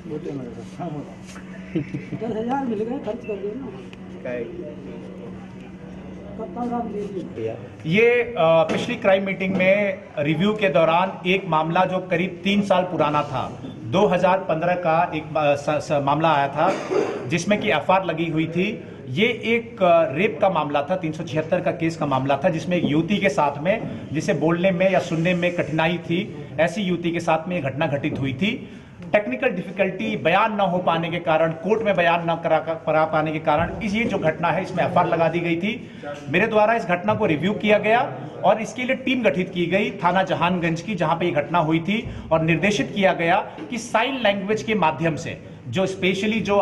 10,000 मिल गए, खर्च कर दिए ना। ये पिछली क्राइम मीटिंग में रिव्यू के दौरान एक मामला जो करीब 3 साल पुराना था, 2015 का एक मामला आया था जिसमें कि एफआईआर लगी हुई थी। ये एक रेप का मामला था, 376 का केस का मामला था, जिसमें एक युवती के साथ में, जिसे बोलने में या सुनने में कठिनाई थी, ऐसी युवती के साथ में ये घटना घटित हुई थी। टेक्निकल डिफिकल्टी, बयान न हो पाने के कारण, कोर्ट में बयान न करा पाने के कारण ये जो घटना है इसमें एफआईआर लगा दी गई थी। मेरे द्वारा इस घटना को रिव्यू किया गया और इसके लिए टीम गठित की गई थाना जहानगंज की, जहां पे ये घटना हुई थी, और निर्देशित किया गया कि साइन लैंग्वेज के माध्यम से जो स्पेशली जो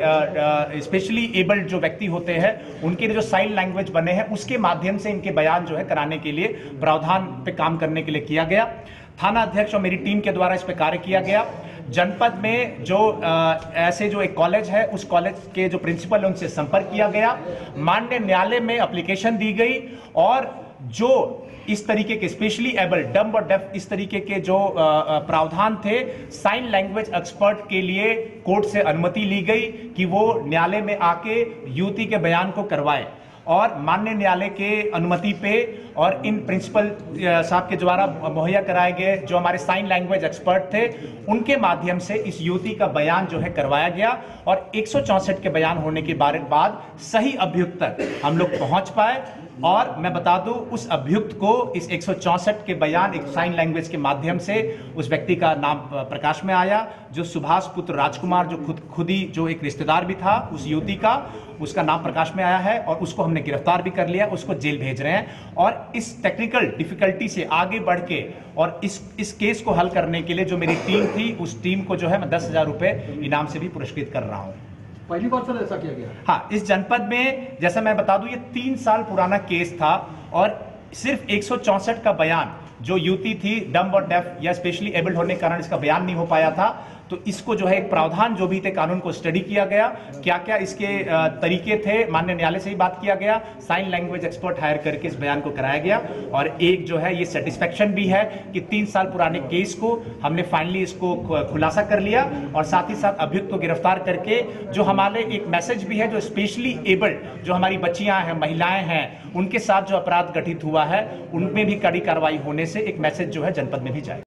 हमारे स्पेशली एबल्ड जो व्यक्ति होते हैं उनके लिए जो साइन लैंग्वेज बने हैं उसके माध्यम से इनके बयान जो है कराने के लिए प्रावधान पे काम करने के लिए किया गया। थाना अध्यक्ष और मेरी टीम के द्वारा इस पे कार्य किया गया। जनपद में जो ऐसे जो एक कॉलेज है, उस कॉलेज के जो प्रिंसिपल है उनसे संपर्क किया गया, माननीय न्यायालय में एप्लीकेशन दी गई, और जो इस तरीके के स्पेशली एबल, डम्ब और डेफ इस तरीके के जो प्रावधान थे, साइन लैंग्वेज एक्सपर्ट के लिए कोर्ट से अनुमति ली गई कि वो न्यायालय में आके युवती के बयान को करवाए, और माननीय न्यायालय के अनुमति पे और इन प्रिंसिपल साहब के द्वारा मुहैया कराए गए जो हमारे साइन लैंग्वेज एक्सपर्ट थे उनके माध्यम से इस युवती का बयान जो है करवाया गया, और 164 के बयान होने के बाद सही अभियुक्त तक हम लोग पहुंच पाए। और मैं बता दूं, उस अभियुक्त को इस 164 के बयान एक साइन लैंग्वेज के माध्यम से उस व्यक्ति का नाम प्रकाश में आया, जो सुभाष पुत्र राजकुमार, जो खुद ही जो एक रिश्तेदार भी था उस युवती का, उसका नाम प्रकाश में आया है, और उसको हमने गिरफ्तार भी कर लिया, उसको जेल भेज रहे हैं। और इस टेक्निकल डिफिकल्टी से आगे बढ़ के और इस केस को हल करने के लिए जो मेरी टीम थी, उस टीम को जो है मैं 10,000 रुपए इनाम से भी पुरस्कृत कर रहा हूं। पहली बार सर ऐसा किया गया? हाँ, इस जनपद में जैसा मैं बता दूं, ये 3 साल पुराना केस था, और सिर्फ 164 का बयान, जो युवती थी डम्ब और डेफ या स्पेशली एबल्ड होने के कारण इसका बयान नहीं हो पाया था, तो इसको जो है एक प्रावधान जो भी थे कानून को स्टडी किया गया, क्या क्या इसके तरीके थे, माननीय न्यायालय से ही बात किया गया, साइन लैंग्वेज एक्सपर्ट हायर करके इस बयान को कराया गया, और एक जो है ये सेटिस्फेक्शन भी है कि 3 साल पुराने केस को हमने फाइनली इसको खुलासा कर लिया, और साथ ही साथ अभियुक्त को गिरफ्तार करके जो हमारे एक मैसेज भी है, जो स्पेशली एबल्ड जो हमारी बच्चियां हैं, महिलाएं हैं, उनके साथ जो अपराध घटित हुआ है उनमें भी कड़ी कार्रवाई होने से एक मैसेज जो है जनपद में भी जाए।